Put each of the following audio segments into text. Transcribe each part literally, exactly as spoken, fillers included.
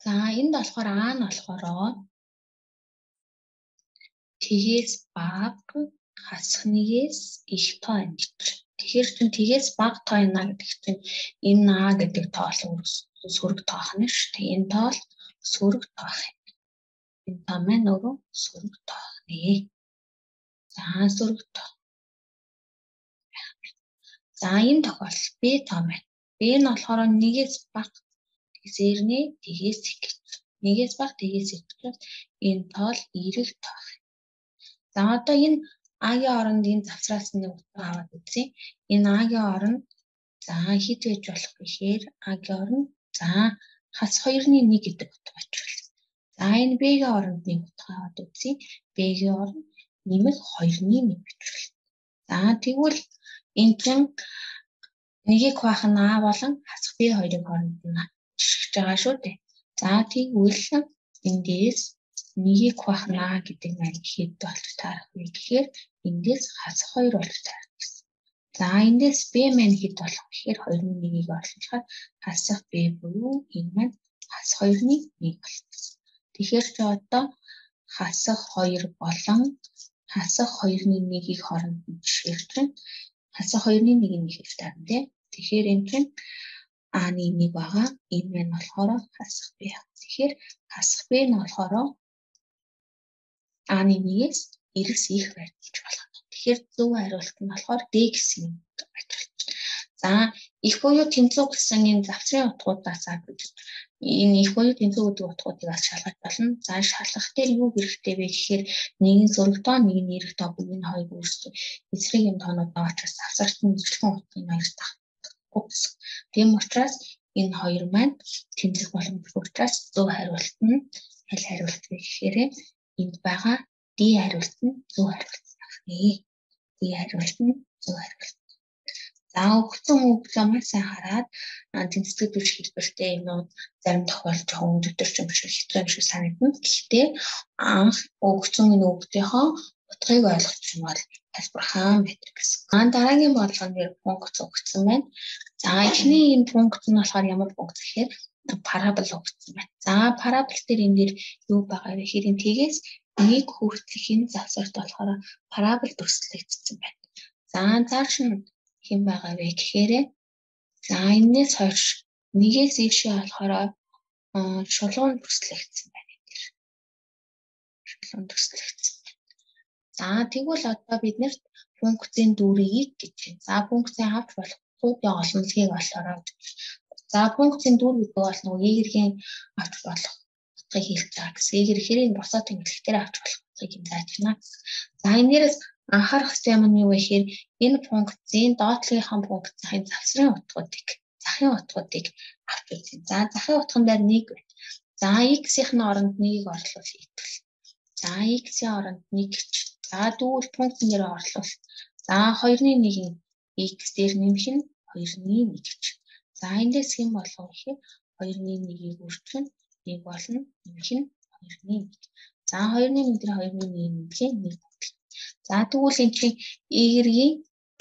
За энд болохоор А нь болохоор тэгээс бага хасах нэгээс их тоо байна гэж. Тэгэхээр чинь тэгээс бага тоо байна гэдэг чинь энэ А гэдэг тоол сөрөг тоох нь шүү дээ. Энэ тоол сөрөг тоох юм. Энэ тоо маань өөрөө сөрөг тоох нэ. За сөрөг тоо. За энэ тохиолдолд Б тоо маань. Б нь болохоор нэгээс бага тэгсэрнэ тэгээс их гэж. Нэгээс бага тэгээс их гэж энэ тоол эрэг тоох. За одоо энэ А-гийн оронд энэ завсраас нэг утга аваад үзье. Энэ А-гийн оронд за хэд байж болох гэхээр А-гийн оронд за хас хоёрны нэг гэдэг утга байж болно. За энэ Б-гийн оронд нэг утга аваад үзье. Б-гийн оронд нэмэх хоёрны нэг гэж болно. За тэгвэл энэ чинь нэгийг хуваах нь А болон хасах Б хоёрын хооронд нь жишгэж байгаа шүү дээ. За тэгвэл эндээс нэгийг хуваах нь А гэдэг маань хэд болж таарах вэ гэхээр эндээс хасах хоёр болж таарах гэсэн. За эндээс Б маань хэд болох вэ гэхээр хоёрын нэгийг орлуулахад хасах Б буюу энэ маань хасах хоёрны нэг болсон. Тэгэхээр ч одоо хасах хоёр болон хасах хоёрны нэгийг хооронд нь жишгэж байна. Хасах хоёрны нэгийг нэхэж таарна тийм. Тэгэхээр энэ чинь А-ны нэг байгаа. Энэ маань болохоор хасах Б. Тэгэхээр хасах Б нь болохоор А-ны нэгээс эргэс их байж болох. Тэгэхээр зөв хариулт нь болохоор Д гэсэн юм байж болно. За их буюу тэнцүү гэсэн энэ завсрын утгуудаас энэ их буюу тэнцүү гэдэг утгуудыг бас шалгаж болно. За шалгах дээр юу хэрэгтэй вэ гэхээр нэг нь сөрөг тоо, нэг нь эрэг тоо буюу энэ хоёр өөрсдөө эсрэг юм тоонууд учраас завсарт нь нэрлэхэн утгын хоёр дахь. Тийм учраас энэ хоёр маань тэмцэх боломжтой учраас зөв хариулт нь аль хариулт вэ гэхээр энд байгаа Д хариулт нь зөв хариулт байна. Д хариулт нь зөв хариулт. За өгсөн үг замаар сайн хараад тэнцвэр төвч хэлбэртэй юмнууд зарим тохиолдолд жоохон өдөрч юм шиг хэцүү юм шиг санагдана. Гэхдээ анх өгсөн энэ үгтийнхөө утгыг ойлгох юм бол тайлбархан байдаг гэсэн. Аа дараагийн бодлогын дээр функц өгсөн байна. За эхний энэ функц нь болохоор ямар функц гэхээр парабол өгсөн байна. За парабол дээр энэ дээр юу байгаа вэ гэхээр энэ тэгээс нэг хүртэлх энэ завсарт болохоор парабол төслөгдсөн байна. За цааш нь хэн байгаа вэ гэхээр за энэс хойш нэгээс ийшээ болохоор шулуун төслөгдсөн байна. Шулуун төслөгдсөн. За тэгвэл одоо бид нэрт функцийн дүрийг гэж байна. За функцийн авч болох цуудын олонлогийг болохоор за функцийн дүр гэдэг бол нөгөө y-ийн авч болох утгыг хэлж байгаа гэсэн. Y хэрэг босоо тэмдэглэлээр авч болох утгыг зааж байна. За энэс анхаарах хэрэгтэй юм нь юу вэ гэхээр энэ функцийн доотлогынхаа функцийн завсрын утгуудыг, захын утгуудыг авч үзье. За захын утган дээр нэг байна. За x-ийн оронд нэгийг орлуул итгэл. За x-ийн оронд нэг гэж. За дүүл функцэн дээр орлуул. За хоёрны нэгийг x дээр нэмэх нь хоёрны нэг гэж. За эндээс хэн болох вэ гэхээр хоёрны нэгийг үржих нь нэг болно. Нэмэх нь хоёрны нэг. За хоёрны нэг дээр хоёрны нэгийг нэмэх нь нэг. За тэгвэл энэ чинь y-ийн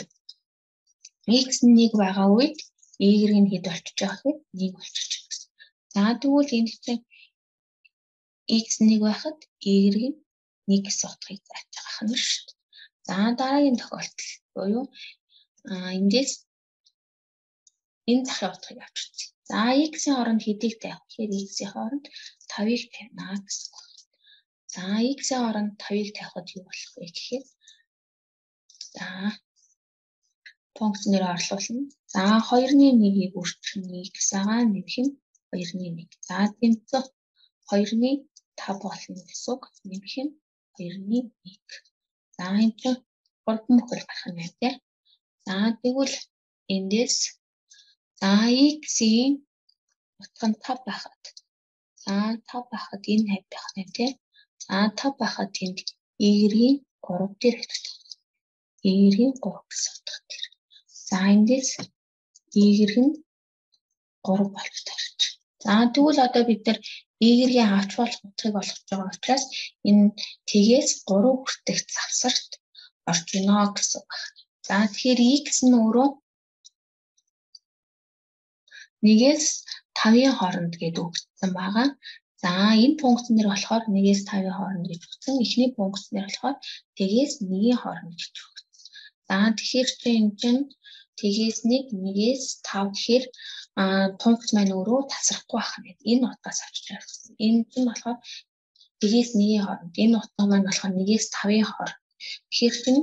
x нэг байгаа үед y-ийн хэд болчихж байгаа вэ? нэг болчихж байгаа гэсэн. За тэгвэл энэ чинь x нэг байхад y-ийн нэг гэсэн утгыг зааж байгаа юм шүү дээ. За дараагийн тохиолдол буюу эндээс энэ захын утгыг авч үзье. За x-ийн оронд хэдийг тавих гэхээр x-ийн оронд тавыг тавина гэсэн. За x-ийн оронд тавыг тавихад юу болох вэ гэхээр за функцээр орлуулна. За хоёрны нэгийг үржих нь x байгаа нэмэх нь хоёрны нэг. За тэмцэх хоёрны тав болно гэсэн үг. Нэмэх нь хоёрны нэг. За энэ чинь гурван бүхэл гарах нь байна тийм. За тэгвэл эндээс за x-ийн утга нь тав байхад за тав байхад энэ хайд байх нь тийм. За тав байхад энд y-ийн гурав дээр хэвчээ. Y-ийн гурав гэсэн утга дээр. За эндээс y-ийн гурав болж таарч. За тэгвэл одоо бид нар y-ийн авч болох утгыг олгож байгаа учраас энэ тэгээс гурав хүртэх завсарт орж ийнө гэсэн үг байна. За тэгэхээр x нь өөрөө нэгээс тавын хооронд гэдэг өгсөн байгаа. За энэ функц нэр болохоор нэгээс тавын хооронд гэж өгсөн. Эхний функц нэр болохоор тэгээс нэгний хооронд гэж өгсөн. За тэгэхээр чи энэ чинь тэгээс нэг нэгээс тав гэхээр функц маань өөрөө тасрахгүй байх нь. Энэ утгаас авчиж байгаа. Энэ чинь болохоор тэгээс нэгний хооронд. Энэ утга маань болохоор нэгээс тавын хооронд. Тэгэхээр чинь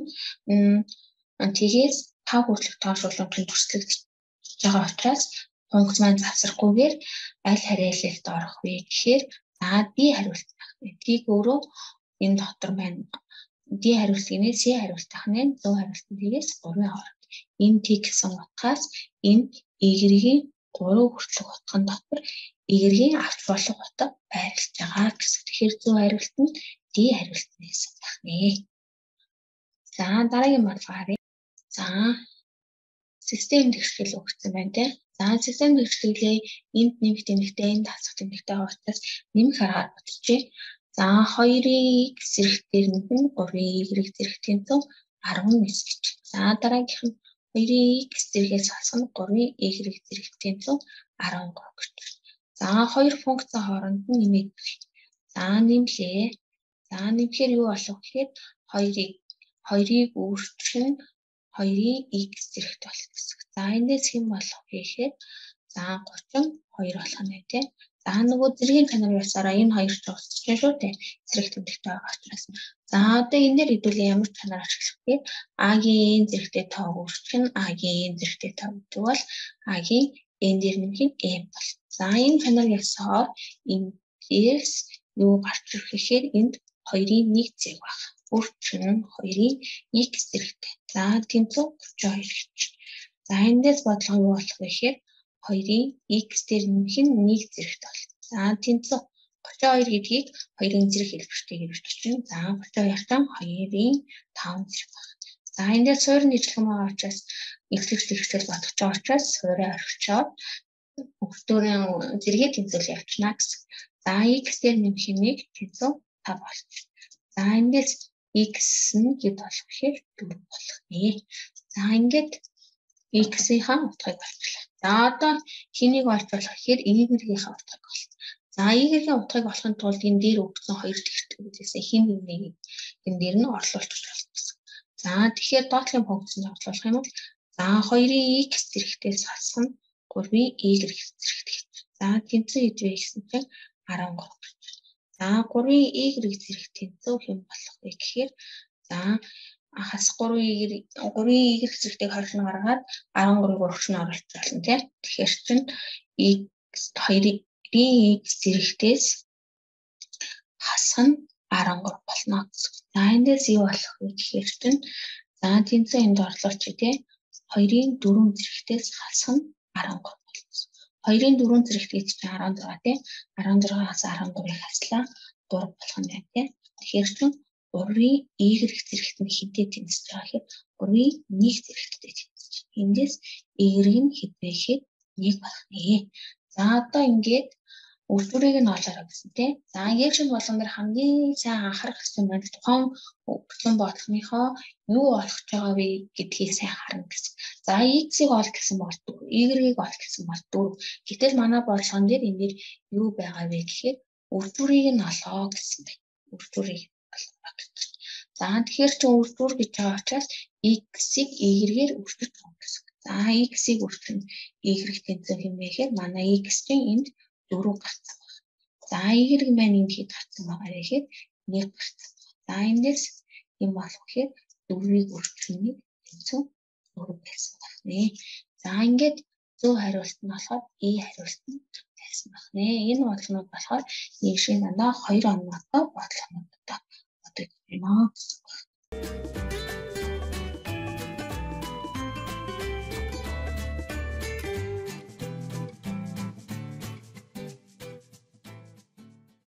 тэгээс тав хүртэлх тоошруулгын төслөгдөж байгаа учраас функц маань засрахгүйгээр аль хариалалд орох вэ гэхээр за D хариулт байх вэ. Тийг өөрөө энэ дотор маань D хариултгийнээ C хариултах нь зүүн хариултын тэгээс гурван хооронд. Энэ T гэсэн утгаас энэ Y-ийн гурван хүртэлх утган дотор Y-ийн авч болох утга байрлаж байгаа гэсэн. Тэгэхээр зүүн хариулт нь D хариултнаас байх нэ. За дараагийн бодлого харъя. За систем тэгшэл өгсөн байна те. За систем тэгшлээ энд нэмэх тэмдэгтэй энд хасах тэмдэгтэй хавцаас нэмэх аргаар бодчихъя. За хоёрын x зэрэгтээр нь гурван y зэрэгтийн тоо арван нэс гэж. За дараагийнх нь хоёрын x зэрэгээс хасах нь гурван y зэрэгтийн тоо арван гурав гэж. За хоёр функцийн хооронд нь нэмээд. За нэмлээ. За нэмэхээр юу болох гэхээр хоёрыг хоёрыг өөрчлөн хоёрын x зэрэгт болох гэсэн. За эндээс хэн болох вэ гэхээр за гурван хоёр болох нь тийм. За нөгөө зэргийн чанар ясаараа энэ хоёр ч уулзч байна шүү дээ. Зэрэг тэмдэгтэй байгаа учраас. За одоо энэ дээр хэдүүлээ ямар чанар ашиглах вэ? А-гийн зэрэгтэй тоог өөрчлөн А-гийн зэрэгтэй тоог гэдэг бол А-гийн n дээр нэмэх нь m бол. За энэ чанар ясаар эндээс юу гарч ирэх гэхээр энд хоёрын нэг зэрэг байна. Өөрчлөн хоёрын x зэрэгтэй. За тэнцүү гурван хоёр гэж. За эндээс бодлого юу болох вэ гэхээр хоёрын x дээр нэмэх нь нэг зэрэгт болно. За тэнцүү гурван хоёр гэдгийг хоёрын зэрэг хэлбэртэй гэж бичсэн. За гурван хоёртаа хоёрын таван зэрэг байна. За эндээс суурь нийтлэн байгаа учраас эхлэгч тэгшэл бодож байгаа учраас суурийг орхичоод өгтөрийн зэрэгээ тэнцүүл явуулна гэсэн. За x дээр нэмэх нь нэг тэнцүү тав болчих. За эндээс x нь хэд болох гэхээр дөрөв болох нэ. За ингээд x-ийн утгыг олчлаа. За одоо хэнийг олж болох гэхээр y-ийн утгыг олж. За y-ийн утгыг олохын тулд энэ дээр өгсөн хоёр тэгшэлтээс хэн нэг энэ дээр нь орлуулчих болно. За тэгэхээр доотлын функцийг орлуулах юм бол за хоёрын x зэрэгтээс хасах нь гурван y зэрэгтэй. За тэнцүү хэд вэ гэсэн чинь арван гурав. За гурван y зэрэг тэнцүү хэн болох вэ гэхээр за хас гурван y гурван y зэрэгтэйг хорлон гаргаад арван гурвыг өргөчнө оруулах болно тийм. Тэгэхээр чинь x хоёрын x зэрэгтээс хасах нь арван гурав болно гэсэн. За эндээс юу болох вэ гэхээр чинь за тэнцүү энд орлуулчих тийм. хоёрын дөрөв зэрэгтээс хасах нь арван гурав болно. хоёрын дөрөв зэрэгт гэж чинь арван зураг тийм. арван зурагаас арван гурвыг хаслаа гурав болох нь байна тийм. Тэгэхээр чинь гурван y зэрэгт нь хинтээ тэнцэж байгаа гэхээр гурван нэг зэрэгтэй тэнцэж. Эндээс y нь хэд вэ гэхээр нэг болох нэ. За одоо ингээд үрдүрийг нь олоорой гэсэн тийм. За яг шиг болгон дээр хамгийн сайн анхаарах хэрэгтэй маань тухайн өгсөн бодлогынхоо юу олох гэж байгаа вэ гэдгийг сайн харна гэсэн. За x-ийг ол гэсэн бол y-ийг ол гэсэн бол дөрөв. Гэтэл манай бодлогон дээр энэ дээр юу байгаа вэ гэхээр үрдүрийг нь олоо гэсэн байна. Үрдүрийг олоо гэж. За тэгэхээр чи үрдүр гэж байгаа учраас x-ийг y-гээр үрдэж байгаа гэсэн. За x-ийг үрдэх нь y тэнцүү хэмээх гэхээр манай x чинь энд дөрөв гарсан байна. За y маань энд хэд гарсан байгаа вэ гэхээр нэг гарсан. За эндээс юм болох гэхээр дөрвийг үрдэх нь тэнцүү дөрөв байсан байна. За ингээд зөв хариулт нь болохоор E хариулт нь байсан байна. Энэ бодлогод болохоор нэг шиг дандаа хоёр оноотой бодлогод одоо бодож байна.